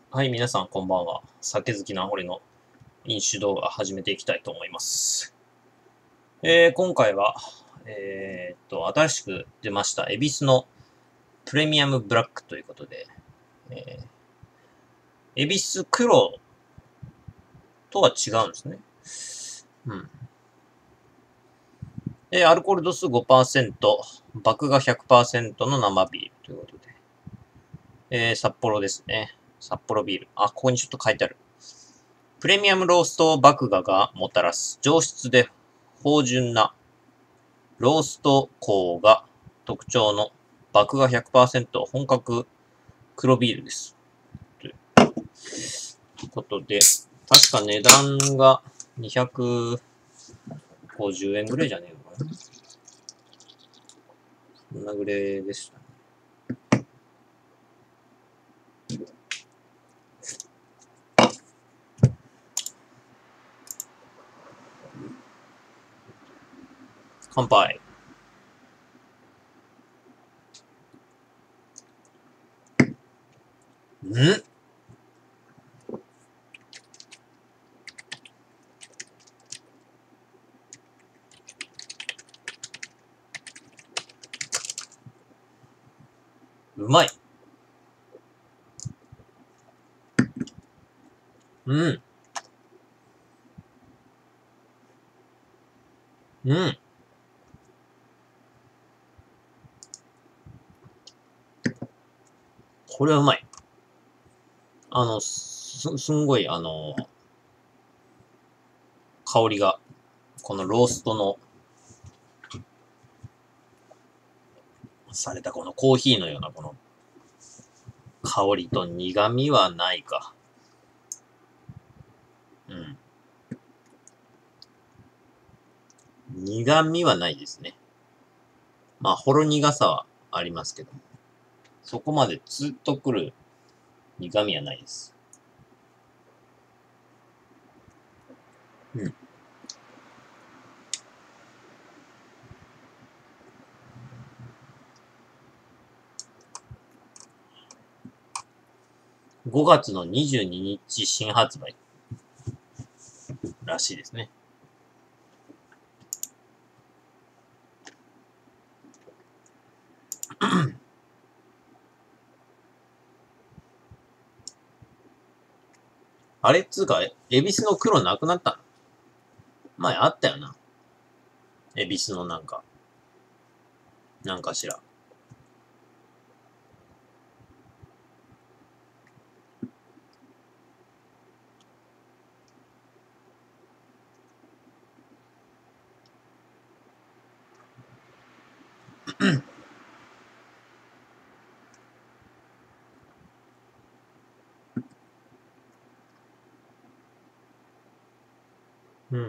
はい、皆さんこんばんは。酒好きな俺の飲酒動画始めていきたいと思います。今回は、新しく出ました、恵比寿のプレミアムブラックということで、え恵比寿黒とは違うんですね。うん。アルコール度数 5%、麦芽100%の生ビールということで、札幌ですね。札幌ビール。あ、ここにちょっと書いてある。プレミアムロースト麦芽がもたらす上質で芳醇なロースト香が特徴の麦芽100%本格黒ビールです。ということで、確か値段が250円ぐらいじゃねえのかな。そんなぐらいでしたね。乾杯。んうまい。うん。うん。これはうまい。すんごい、香りが、このローストのされたこのコーヒーのようなこの香りと苦味はないか。うん。苦味はないですね。まあ、ほろ苦さはありますけども。そこまでずっとくる苦味はないです。うん。5月の22日新発売らしいですね。あれっつうか、恵比寿の黒なくなったの？前あったよな。恵比寿のなんかしら。うん。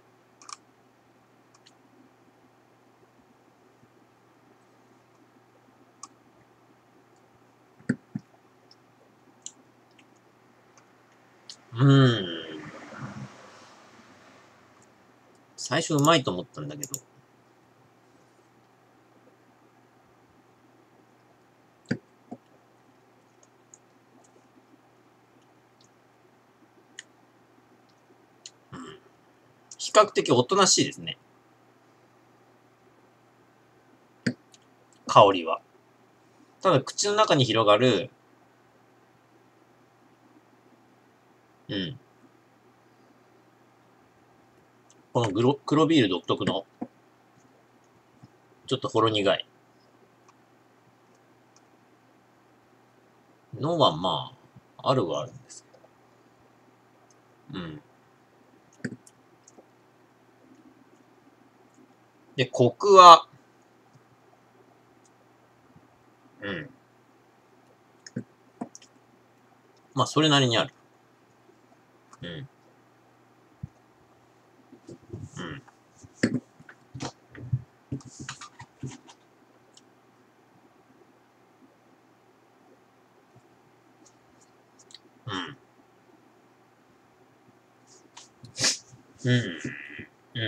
最初うまいと思ったんだけど。比較的おとなしいですね。香りは。ただ口の中に広がる、うん。この黒ビール独特の、ちょっとほろ苦いのはまあ、あるはあるんですけど。うん。で、コクは、うん。まあ、それなりにある。うん。うん。うん。うん。うん。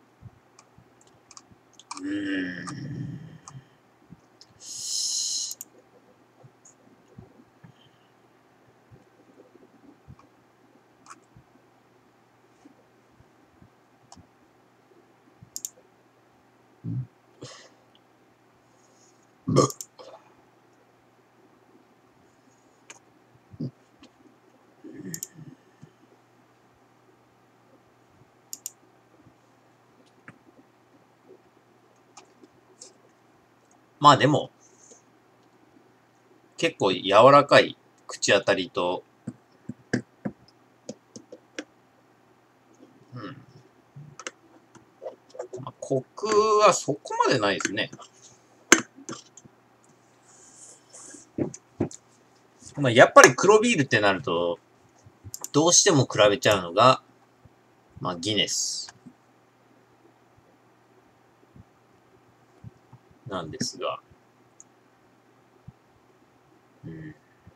うーん。 まあでも、結構柔らかい口当たりと、うん。まあ、コクはそこまでないですね。まあ、やっぱり黒ビールってなると、どうしても比べちゃうのが、まあ、ギネスなんですが、うん、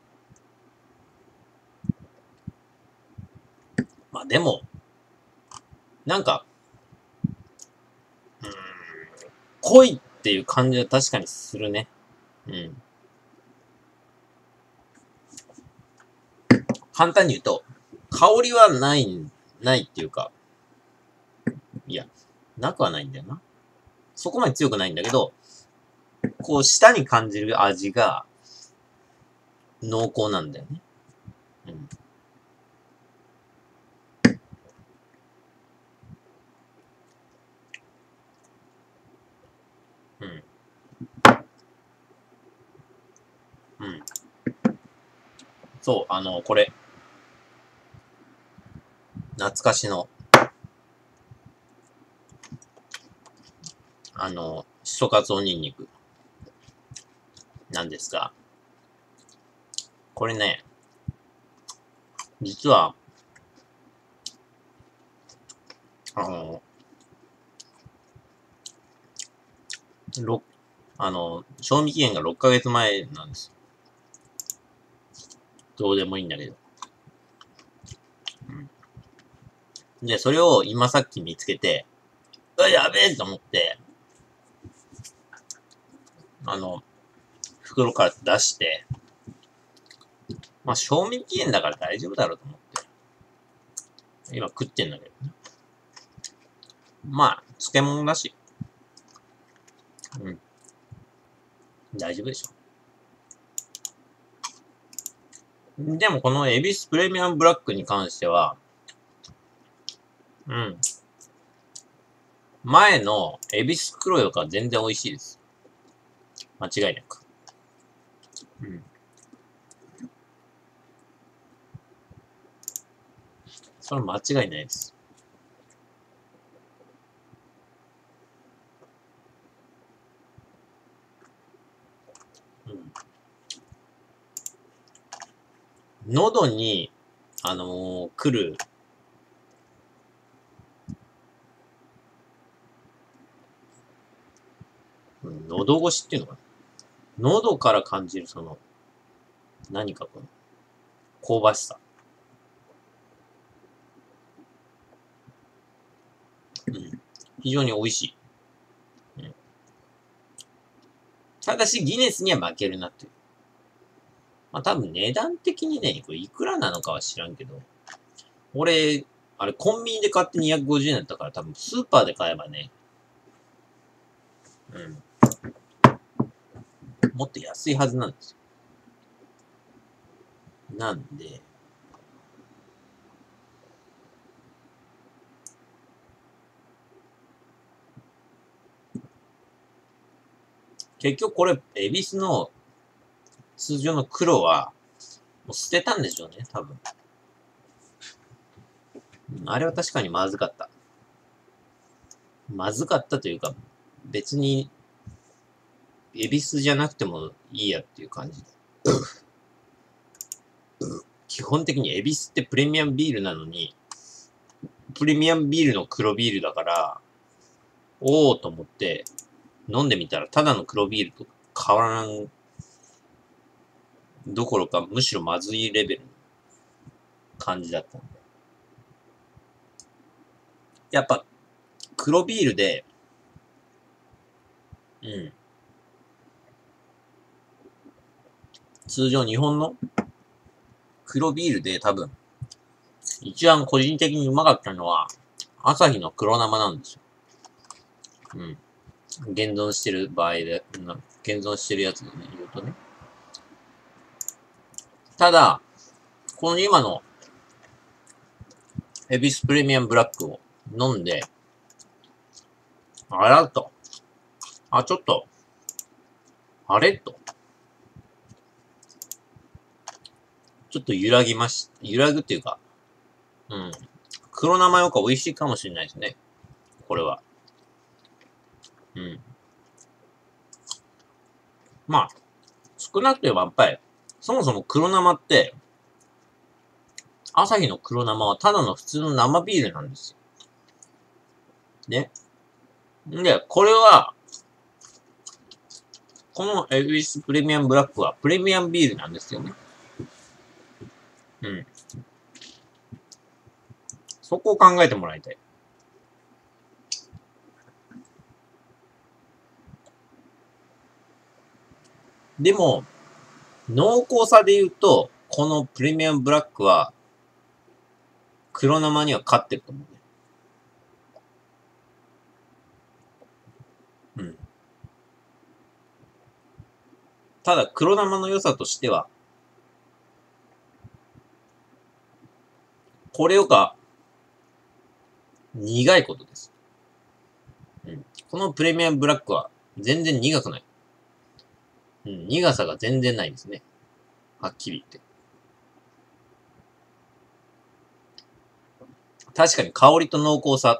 まあでも、なんか、うん、濃いっていう感じは確かにするね。うん。簡単に言うと、香りはないっていうか、いや、なくはないんだよな。そこまで強くないんだけど、こう、舌に感じる味が濃厚なんだよね。うん。うん。うん。そう、これ、懐かしの、しそかつおにんにくなんですが、これね、実は、あの、6、賞味期限が6ヶ月前なんです。どうでもいいんだけど。うん。で、それを今さっき見つけて、やべえと思って、あの、袋から出して、まあ、賞味期限だから大丈夫だろうと思って、今食ってんだけどね。まあ、漬物だし、うん、大丈夫でしょ。でもこのエビスプレミアムブラックに関しては、うん、前のエビス黒よりか全然美味しいです。間違いなく。うん。それ間違いないです。うん。喉に、来る、うん、喉越しっていうのかな。喉から感じるその、何かこの、香ばしさ。うん。非常に美味しい。うん。ただし、ギネスには負けるなっていう。まあ多分値段的にね、これいくらなのかは知らんけど、俺、あれコンビニで買って250円だったから多分スーパーで買えばね、うん。もっと安いはずなんですよ。なんで、結局これ、エビスの通常の黒は、もう捨てたんでしょうね、多分。あれは確かにまずかった。まずかったというか、別に、エビスじゃなくてもいいやっていう感じ。基本的にエビスってプレミアムビールなのに、プレミアムビールの黒ビールだから、おーと思って飲んでみたら、ただの黒ビールと変わらんどころか、むしろまずいレベルの感じだったんで。やっぱ、黒ビールで、うん。通常日本の黒ビールで多分、一番個人的にうまかったのは、朝日の黒生なんですよ。うん。現存してる場合で、現存してるやつでね、言うとね。ただ、この今のエビスプレミアムブラックを飲んで、あらっと、ちょっと、 あれと。ちょっと揺らぎまし、揺らぐっていうか、うん。黒生よか美味しいかもしれないですね。これは。うん。まあ、少なくてもやっぱり、そもそも黒生って、アサヒの黒生はただの普通の生ビールなんですよ。ね。で、これは、このエビスプレミアムブラックはプレミアムビールなんですよね。うん。そこを考えてもらいたい。でも、濃厚さで言うと、このプレミアムブラックは、黒生には勝ってると思うね。うん。ただ、黒生の良さとしては、これよか、苦いことです。うん。このプレミアムブラックは、全然苦くない。うん。苦さが全然ないですね。はっきり言って。確かに香りと濃厚さ、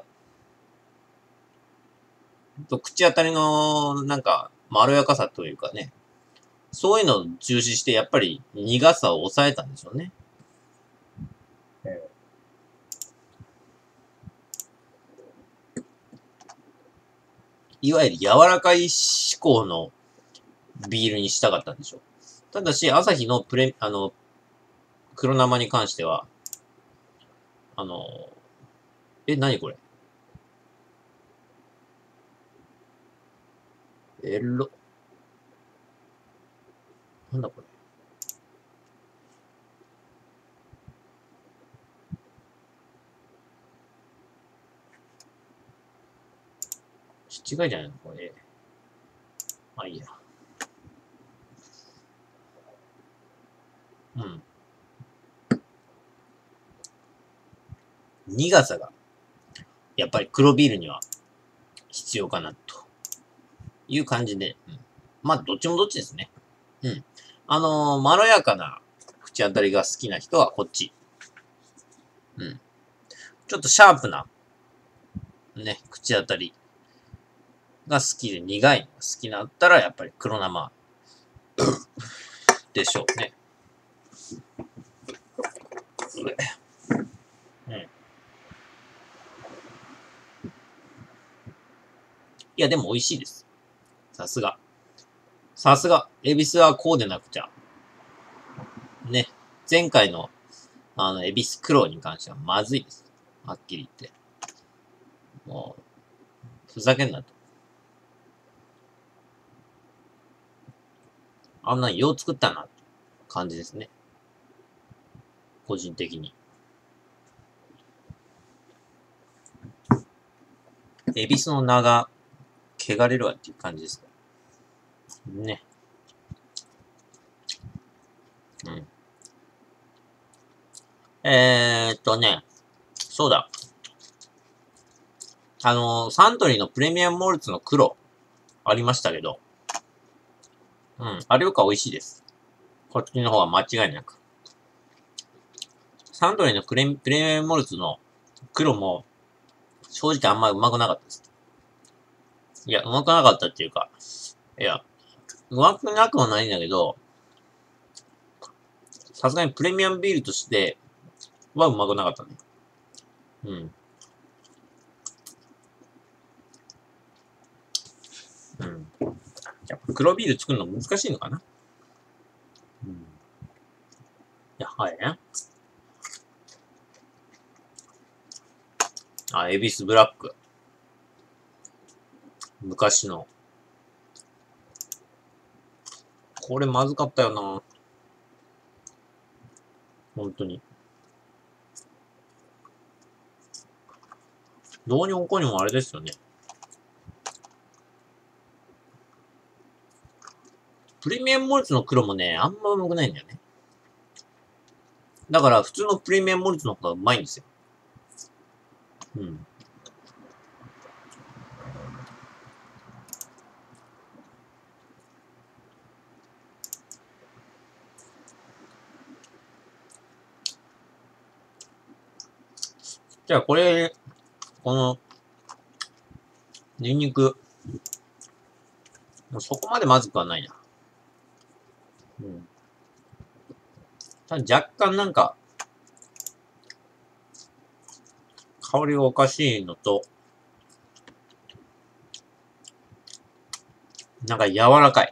と口当たりの、なんか、まろやかさというかね。そういうのを重視して、やっぱり苦さを抑えたんでしょうね。いわゆる柔らかい志向のビールにしたかったんでしょう。ただし、アサヒの黒生に関しては、あの、何これなんだこれ違いじゃないのこれ。まあいいや。うん。苦さが、やっぱり黒ビールには必要かな、という感じで。うん、まあ、どっちもどっちですね。うん。まろやかな口当たりが好きな人はこっち。うん。ちょっとシャープな、ね、口当たりが好きで苦いのが好きだったら、やっぱり黒生でしょうね。うん。いや、でも美味しいです。さすが。さすが。エビスはこうでなくちゃ。ね。前回の、エビス黒に関してはまずいです。はっきり言って。もう、ふざけんなと。あんなによう作ったな、って感じですね。個人的に。エビスの名が、汚れるわっていう感じですか。ね。うん。そうだ。サントリーのプレミアムモルツの黒、ありましたけど、うん。あれよか美味しいです。こっちの方は間違いなく。サントリーのプレミアムモルツの黒も、正直あんまうまくなかったです。いや、うまくなかったっていうか、いや、うまくなくはないんだけど、さすがにプレミアムビールとしてはうまくなかったね。うん。うん。やっぱ黒ビール作るの難しいのかな。うん。やはりね。あ、エビスブラック。昔の。これまずかったよな。本当に。どうにもこうにもあれですよね。プレミアムモルツの黒もね、あんまうまくないんだよね。だから普通のプレミアムモルツの方がうまいんですよ。うん。 じゃあこれ、この、ニンニク、もうそこまでまずくはないな。うん。ただ若干なんか、香りがおかしいのと、なんか柔らかい。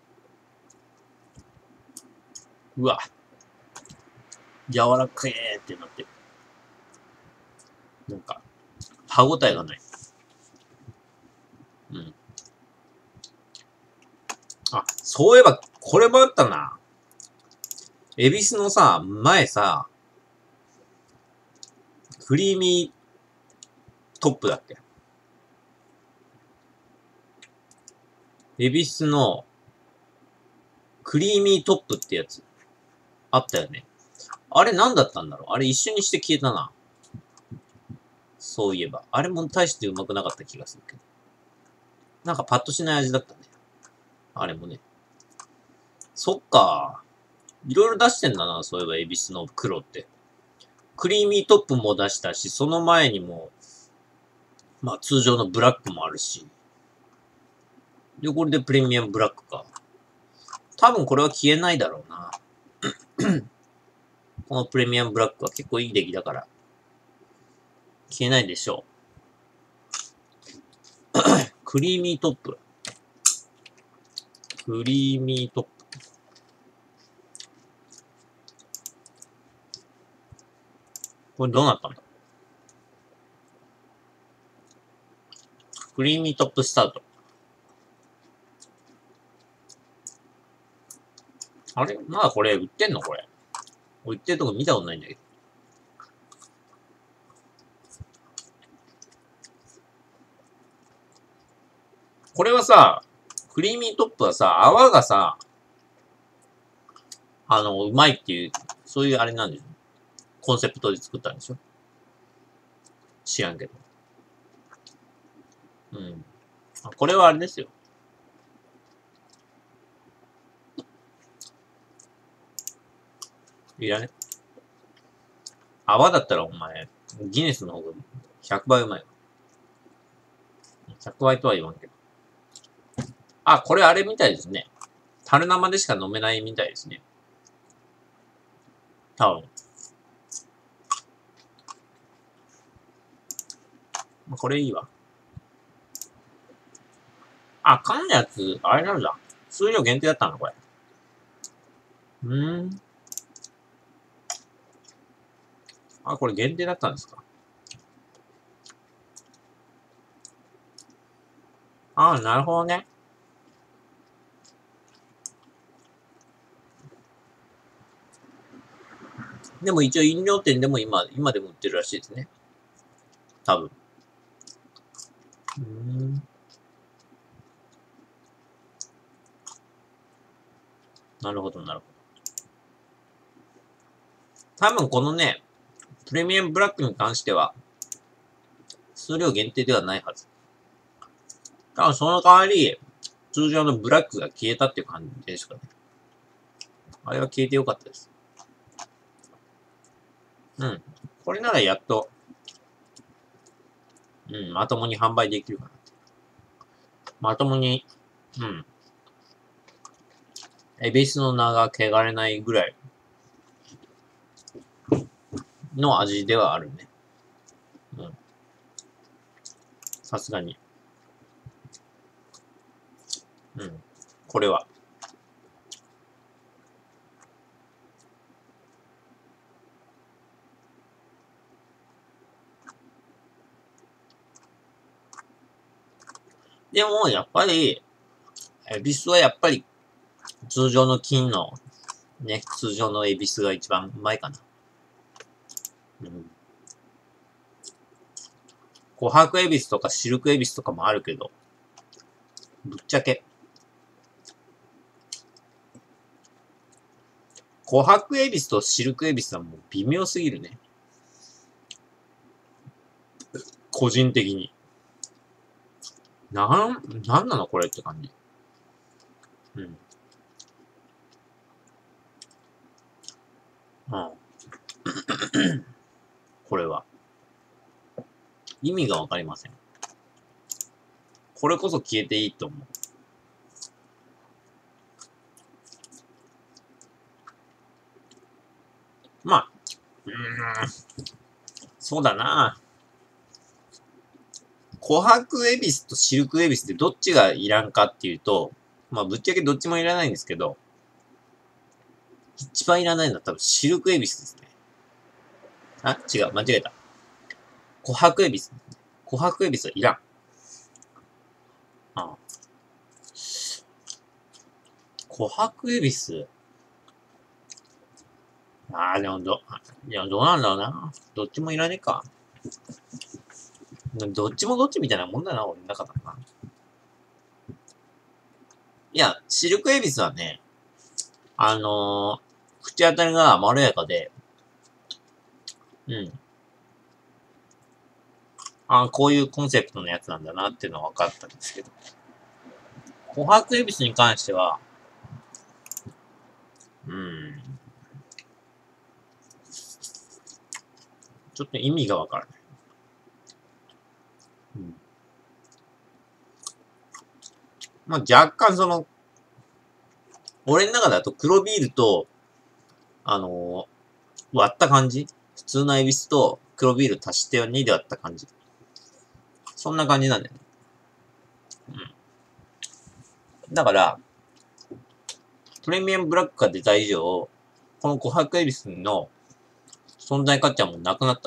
うわ。柔らかいってなってる。なんか、歯応えがない。うん。あ、そういえば、これもあったな。恵比寿のさ、前さ、クリーミートップだっけ？恵比寿のクリーミートップってやつ、あったよね。あれ何だったんだろう？あれ一緒にして消えたな。そういえば。あれも大してうまくなかった気がするけど。なんかパッとしない味だったね。あれもね。そっか。いろいろ出してんだな、そういえば、恵比寿の黒って。クリーミートップも出したし、その前にも、まあ通常のブラックもあるし。で、これでプレミアムブラックか。多分これは消えないだろうな。このプレミアムブラックは結構いい出来だから、消えないでしょう。クリーミートップ。クリーミートップ。これどうなったんだ？クリーミートップスタート。あれまだこれ売ってんのこれ。売ってるとこ見たことないんだけど。これはさ、クリーミートップはさ、泡がさ、うまいっていう、そういうあれなんでしょ？コンセプトで作ったんでしょ？知らんけど。うん。これはあれですよ。いらね。泡だったらお前、ギネスの方が100倍うまいわ。100倍とは言わんけど。あ、これあれみたいですね。樽生でしか飲めないみたいですね。多分。これいいわ。あ、缶のやつ、あれなんだ。数量限定だったのこれ。あ、これ限定だったんですか？あ、なるほどね。でも一応飲料店でも今でも売ってるらしいですね。多分。なるほど、なるほど。多分このね、プレミアムブラックに関しては、数量限定ではないはず。多分その代わり、通常のブラックが消えたっていう感じですかね。あれは消えてよかったです。うん。これならやっと、まともに販売できるかな。まともに、うん。恵比寿の名が汚れないぐらいの味ではあるね。うん。さすがに。うん。これは。でも、やっぱり、恵比寿はやっぱり、通常の金の、ね、通常の恵比寿が一番うまいかな。うん。琥珀恵比寿とかシルク恵比寿とかもあるけど、ぶっちゃけ、琥珀恵比寿とシルク恵比寿はもう微妙すぎるね。個人的に。なんなのこれって感じ。うん。うん。これは。 意味がわかりません。これこそ消えていいと思う。まあ、そうだな。琥珀エビスとシルクエビスってどっちがいらんかっていうと、まあぶっちゃけどっちもいらないんですけど、一番いらないのは多分シルクエビスですね。あ、違う、間違えた。琥珀エビス。琥珀エビスはいらん。ああ、琥珀エビス。ああ、でもどうなんだろうな。どっちもいらねえか。どっちもどっちみたいなもんだな、俺の中だな。いや、シルクエビスはね、口当たりがまろやかで、うん。あ、こういうコンセプトのやつなんだなっていうのは分かったんですけど。琥珀エビスに関しては、ちょっと意味が分からない。まあ、若干俺の中だと黒ビールと、割った感じ普通のエビスと黒ビール足して2で割った感じ。そんな感じなんだよね。だから、プレミアムブラックが出た以上、この琥珀エビスの存在価値はもうなくなった。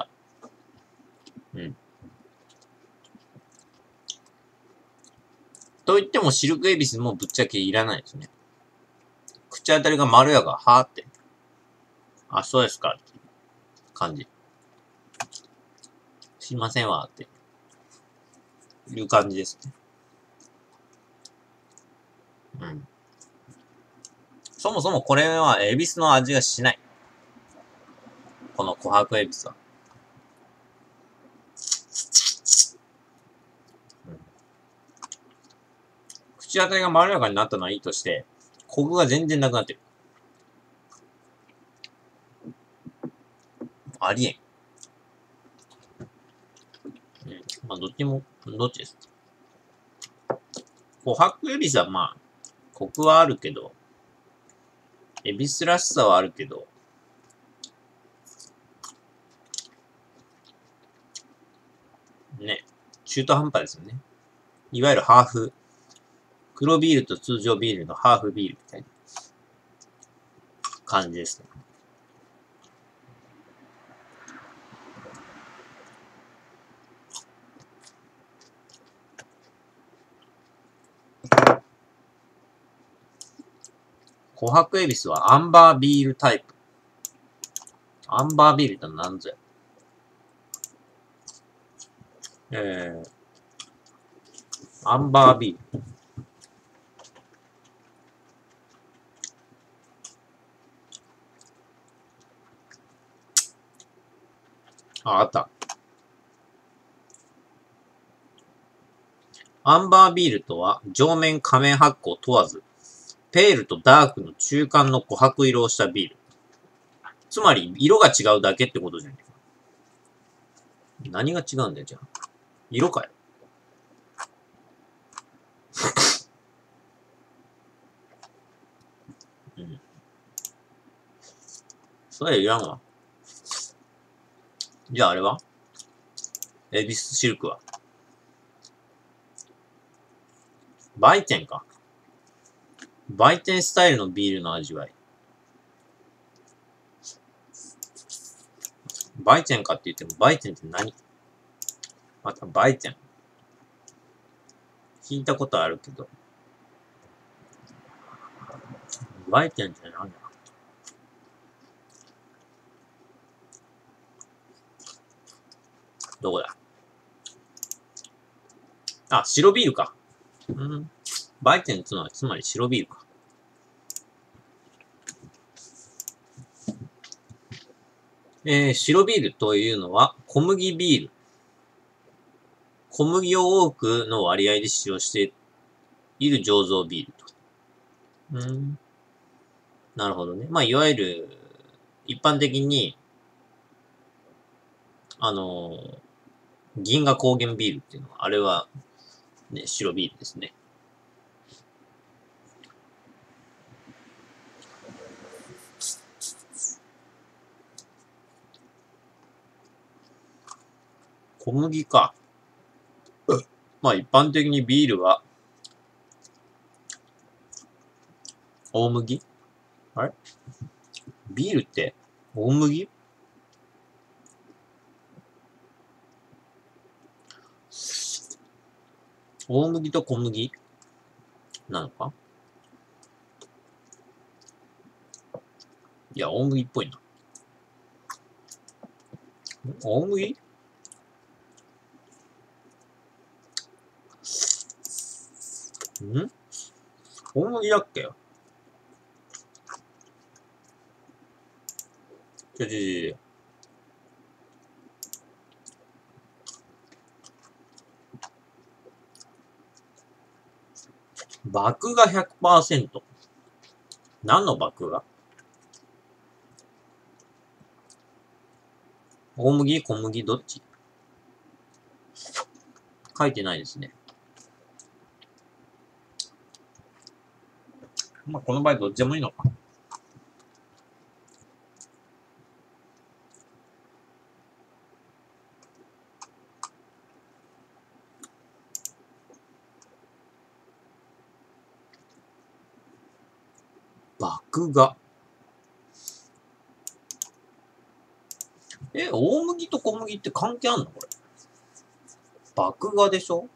と言ってもシルクエビスもぶっちゃけいらないですね。口当たりがまろやか、はーって。あ、そうですかって感じ。すいませんわっていう感じですね。そもそもこれはエビスの味がしない。この琥珀エビスは。口当たりがまろやかになったのはいいとして、コクが全然なくなってる。ありえん。まあ、どっっちです。琥珀エビスはまあ、コクはあるけど、エビスらしさはあるけど、ね、中途半端ですよね。いわゆるハーフ。黒ビールと通常ビールのハーフビールみたいな感じですね。琥珀エビスはアンバービールタイプ。アンバービールって何ぞや。アンバービール。あった。アンバービールとは、上面仮面発酵問わず、ペールとダークの中間の琥珀色をしたビール。つまり、色が違うだけってことじゃないか。何が違うんだよ、じゃあ。色かよ。それいらんわ。じゃああれはエビスシルクは売店か。売店スタイルのビールの味わい。売店かって言っても、売店って何？また売店。聞いたことあるけど。売店って何だ？どこだ？あ、白ビールか。売店ってのはつまり白ビールか。白ビールというのは小麦ビール。小麦を多くの割合で使用している醸造ビールと。なるほどね。まあ、いわゆる、一般的に、 銀河高原ビールっていうのは、あれは、ね、白ビールですね。小麦か。まあ一般的にビールは、大麦？あれ？ビールって大麦？大麦と小麦なのか？いや、大麦っぽいな。大麦？大麦だっけ？麦芽 100%。何の麦芽？大麦？小麦？どっち？書いてないですね。まあ、この場合どっちでもいいのか。麦芽。大麦と小麦って関係あんのこれ。麦芽でしょ？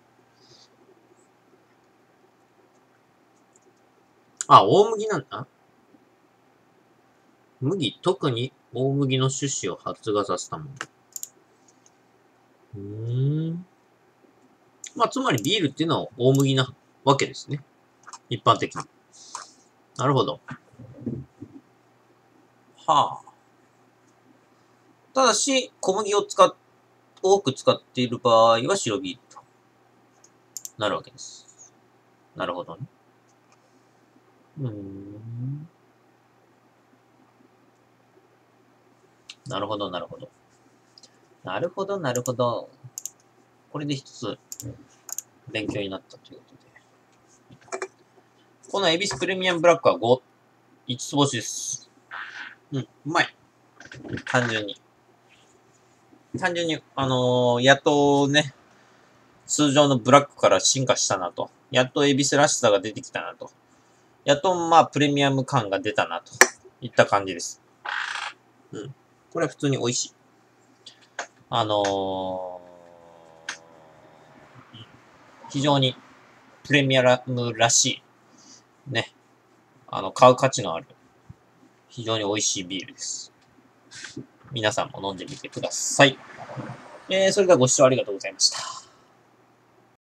あ、大麦なんだ。麦、特に大麦の種子を発芽させたもの。まあ、つまりビールっていうのは大麦なわけですね。一般的に。なるほど。はあ。ただし、小麦を多く使っている場合は白ビールとなるわけです。なるほどね。なるほど、なるほど。なるほど、なるほど。これで一つ勉強になったということで。このエビスプレミアムブラックは5、5つ星です。うまい。単純に。やっとね、通常のブラックから進化したなと。やっとエビスらしさが出てきたなと。やっとまあプレミアム感が出たなといった感じです。これは普通に美味しい。非常にプレミアムらしい。ね。買う価値のある、非常に美味しいビールです。皆さんも飲んでみてください。それではご視聴ありがとうございました。